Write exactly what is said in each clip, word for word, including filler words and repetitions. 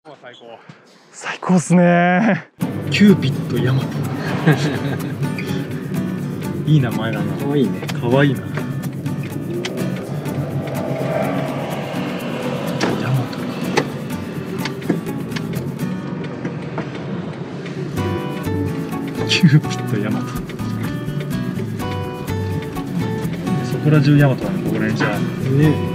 最高。 最高っすね。キューピッドヤマト。いい名前だな。 可愛いね。 可愛いな。ヤマト。キューピッドヤマト。そこら中ヤマトだね、ここら辺じゃ。ね。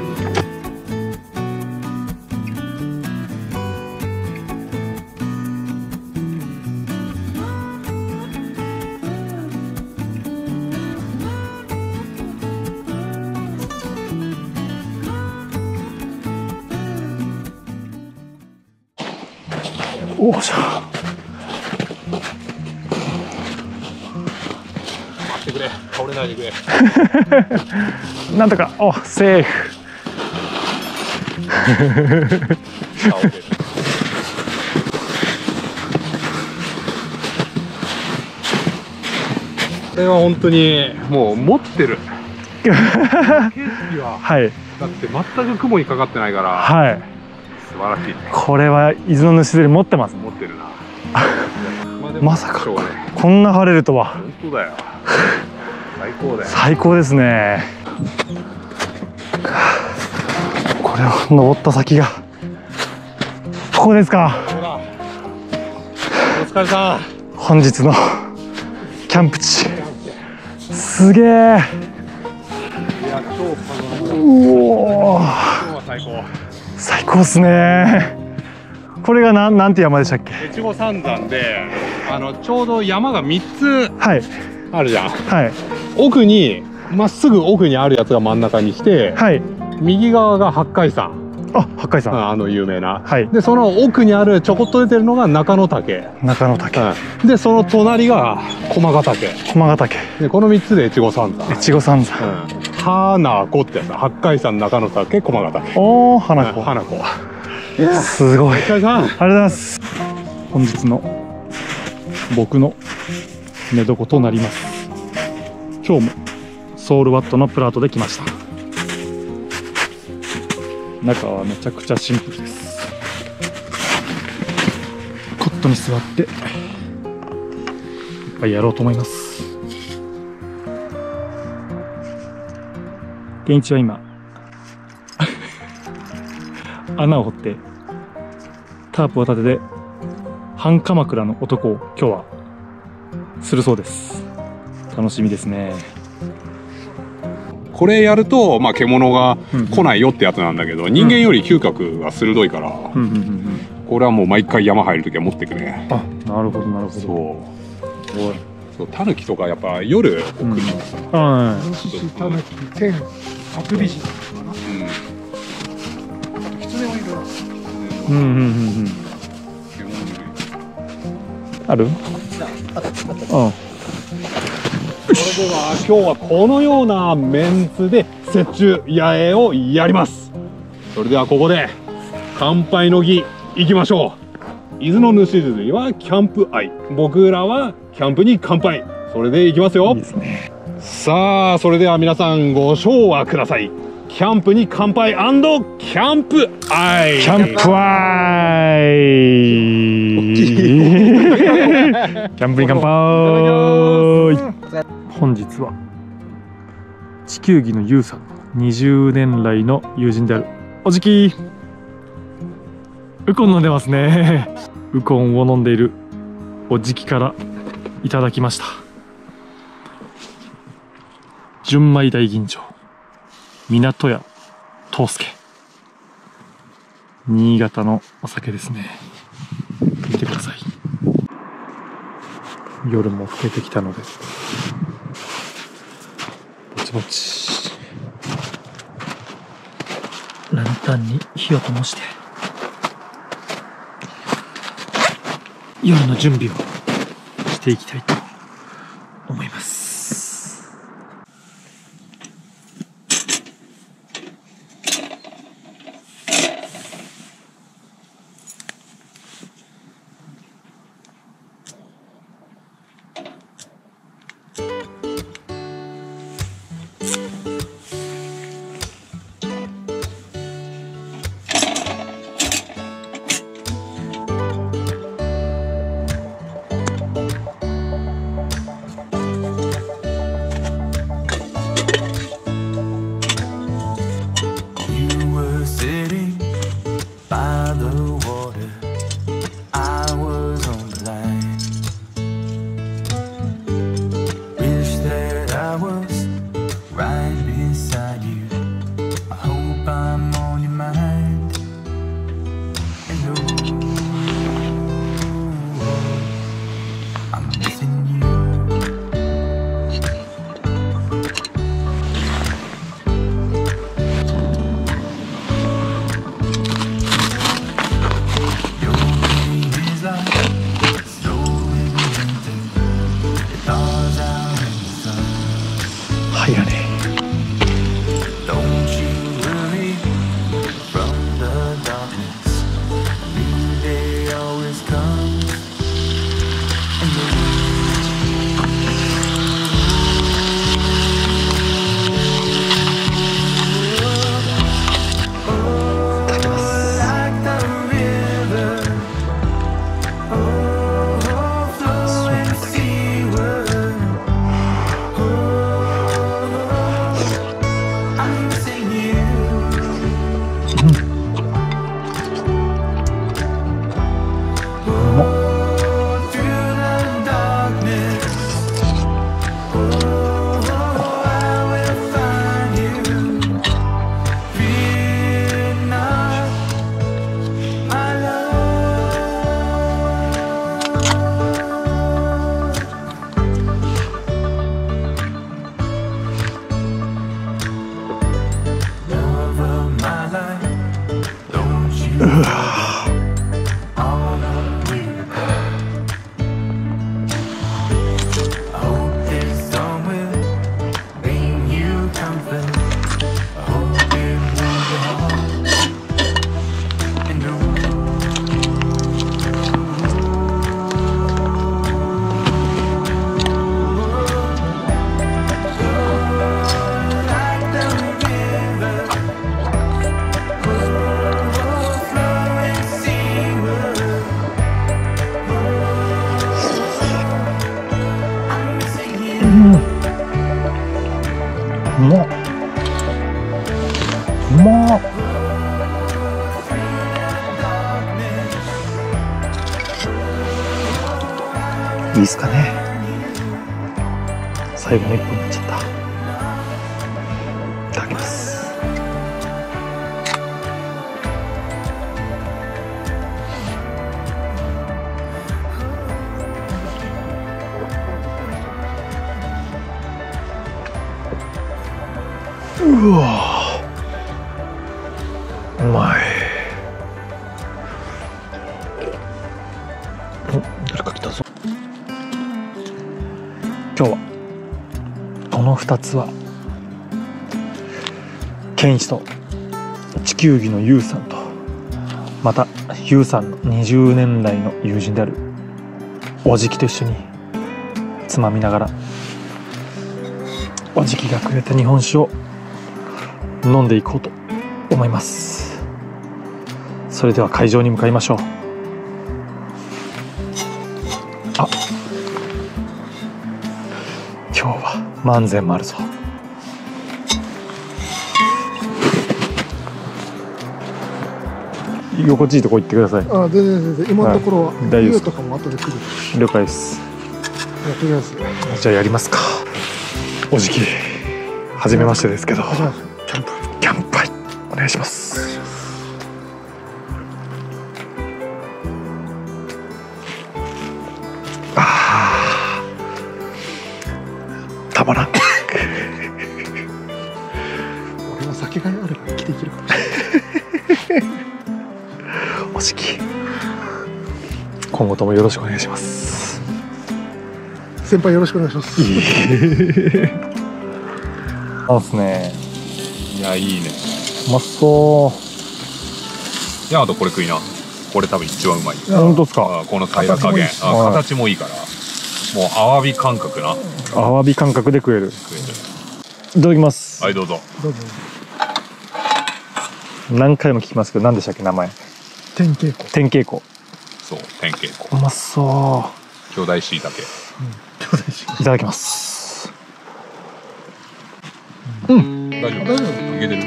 おっしゃ。 待ってくれ、倒れないでくれ。 なんとか、お、セーフ。 倒れる。これは本当にもう持ってる。景色は、 はい。 だって全く雲にかかってないから。 はい。 素晴らしいね。 これは伊豆の主で持ってます。 持ってるな。 まさかこんな晴れるとは。 本当だよ。最高だよ。 最高ですね。これを登った先がここですか。 お疲れさん。 本日のキャンプ地。すげえ。 いや、超おお。 今日は最高。 最高ですね。これがなん、なんて山でしたっけ。 越後三山で、あのちょうど山がみっつあるじゃん。 はい。 奥にまっすぐ奥にあるやつが真ん中にして、 はい。 右側が八海山。 あ、八海山。 あの有名な。 はい。 でその奥にあるちょこっと出てるのが中野岳。 中野岳。 うん、でその隣が駒ヶ岳。 駒ヶ岳。 でこのみっつで越後三山。 越後三山。 うん、花子ってやつ。八海山、中野岳、駒ヶ岳。 おお、花子。 花子。 すごい。 お疲れさん。ありがとうございます。本日の僕の寝床となります。今日もソウルワットのプラートで来ました。中はめちゃくちゃシンプルです。コットに座っていっぱいやろうと思います。健一は今穴を掘ってタープを立てて半鎌倉の男を今日はするそうです。楽しみですね。 これやると、まあ、獣が来ないよってやつなんだけど、うん、人間より嗅覚が鋭いから、これはもう毎回山入るときは持ってくね。 あ、なるほどなるほど。 そうそう、タヌキとかやっぱ夜来るからさ。 はい。 タヌキ、天、ハクビシンかな。うん。キツネはいるな。 うんうんうんうん。ある？あった。うん。 それでは今日はこのようなメンツで雪中野営をやります。それではここで乾杯の儀いきましょう。伊豆の主にはキャンプ愛、僕らはキャンプに乾杯。それでいきますよ。いいですね。さあそれでは皆さんご唱和ください。キャンプに乾杯&キャンプ愛。 キャンプ愛。キャンプに乾杯。本日は地球儀のゆうさん、にじゅうねん来の友人であるおじきウコン飲んでますね。ウコンを飲んでいるおじきからいただきました。純米大吟醸港屋藤助、新潟のお酒ですね。見てください。夜も更けてきたのでぼちぼちランタンに火を灯して夜の準備をしていきたいと思います。 うまっ。うまっ。いいっすかね。最後の一本になっちゃった。いただきます。うわ、うまい。お、誰か来たぞ。今日はこのふたつはケンイチと地球儀のユウさんと、またユウさんのにじゅうねん来の友人であるおじきと一緒につまみながら、おじきがくれた日本酒を飲んでいこうと思います。それでは会場に向かいましょう。あ、今日は万全もあるぞ。居心地いいとこ行ってください。 あ、全然全然今のところは、 はい、大丈夫ですか。 とかも後で来る。 了解です。 やとりあえずじゃあやりますか。おじき初めましてですけど、 始めましょう。キャンプキャンプお願いします。あー、たまらん。 俺は酒があれば生きていけるかもしれない。 おじき、今後ともよろしくお願いします。 先輩よろしくお願いします。 いいそうですね。 いや、いいね。 うまそう。 いや、あとこれ食いな。これ多分一番うまい。 本当ですか。 あ、この平ら加減、 形あ、形もいいから。もうアワビ感覚な。 アワビ感覚で食える。 食える。 いただきます。 はい、どうぞ。 どうぞ。 何回も聞きますけど、何でしたっけ名前。 天稽古。 天稽古。 そう、天稽古。 うまそ兄弟しいたけ。 兄弟し。 う。いただきます。 大丈夫。 大丈夫。 いけてる。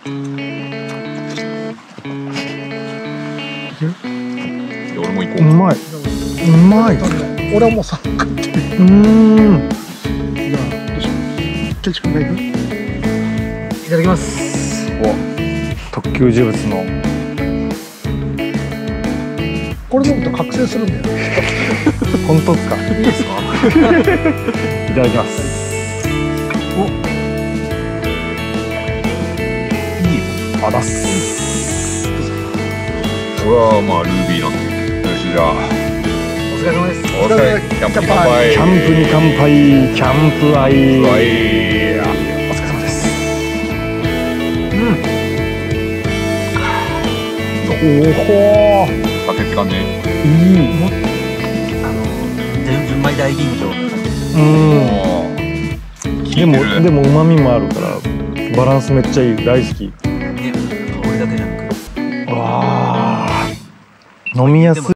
いや、俺も行こう。 うまい。うまい。 俺はもうさ食ってる。 うーん。 じゃあどうしよう。ケンチ君が行く。 いただきます。お、特級呪物の。 これ飲むと覚醒するんだよ。 本当ですか。いいですか。いただきます。お。いい。あだす。 俺はまあルービーなんで。よし、じゃあ。 お疲れ様です。 お疲れ。キャンプに乾杯。 キャンプに乾杯。キャンプ愛。 はい。 お疲れ様です。うん。おお。 酒って感じ。 いい。 あの純米大吟醸。 うん。でもでも旨味もあるからバランスめっちゃいい。大好き。 ね、香りだけじゃなく。 わあ。飲みやすい。